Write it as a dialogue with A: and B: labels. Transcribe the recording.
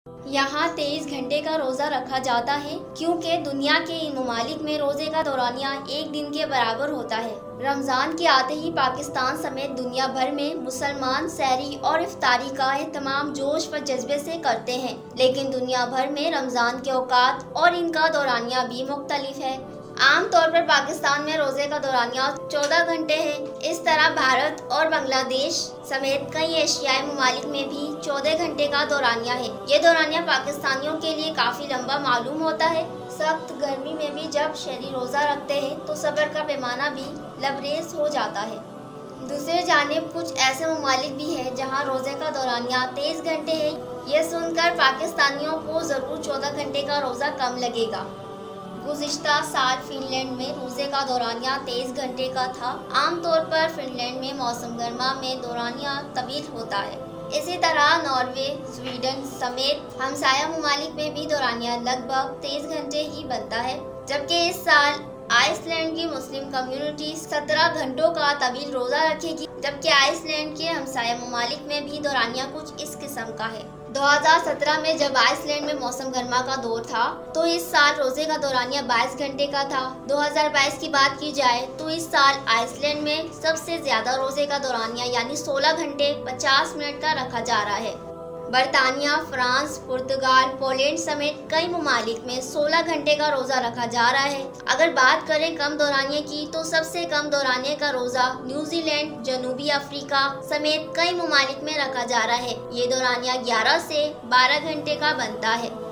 A: यहाँ 23 घंटे का रोज़ा रखा जाता है क्योंकि दुनिया के इन ममालिक में रोज़े का दौरानिया एक दिन के बराबर होता है। रमज़ान के आते ही पाकिस्तान समेत दुनिया भर में मुसलमान सहरी और इफ्तारी का एहतमाम जोश व जज्बे से करते हैं, लेकिन दुनिया भर में रमज़ान के औकात और इनका दौरानिया भी मुख्तलिफ है। आम तौर पर पाकिस्तान में रोज़े का दौरानिया 14 घंटे है। इस तरह भारत और बांग्लादेश समेत कई एशियाई ममालिक में भी 14 घंटे का दौरानिया है। ये दौरानिया पाकिस्तानियों के लिए काफ़ी लंबा मालूम होता है। सख्त गर्मी में भी जब शहरी रोज़ा रखते हैं तो सब्र का पैमाना भी लबरेज हो जाता है। दूसरी जानिब कुछ ऐसे ममालिक भी हैं जहां रोज़े का दौरानिया 23 घंटे है। ये सुनकर पाकिस्तानियों को ज़रूर 14 घंटे का रोज़ा कम लगेगा। गुज़िश्ता साल फिनलैंड में रोज़े का दौरानिया 23 घंटे का था। आमतौर पर फिनलैंड में मौसम गर्मा में दौरानिया तवील होता है। इसी तरह नॉर्वे, स्वीडन समेत हमसाया ममालिक में भी दौरानिया लगभग 23 घंटे ही बनता है, जबकि इस साल आइसलैंड की मुस्लिम कम्युनिटी 17 घंटों का तवील रोज़ा रखेगी, जबकि आइसलैंड के हमसाया ममालिक में भी दौरानिया कुछ इस किस्म का है। 2017 में जब आइसलैंड में मौसम गर्मा का दौर था तो इस साल रोज़े का दौरानिया 22 घंटे का था। 2022 की बात की जाए तो इस साल आइसलैंड में सबसे ज़्यादा रोज़े का दौरानिया यानी 16 घंटे 50 मिनट का रखा जा रहा है। बरतानिया, फ्रांस, पुर्तगाल, पोलैंड समेत कई ममालिक में 16 घंटे का रोज़ा रखा जा रहा है। अगर बात करें कम दौरानिये की तो सबसे कम दौरानिये का रोज़ा न्यूजीलैंड, जनूबी अफ्रीका समेत कई ममालिक में रखा जा रहा है। ये दौरानिया 11 से 12 घंटे का बनता है।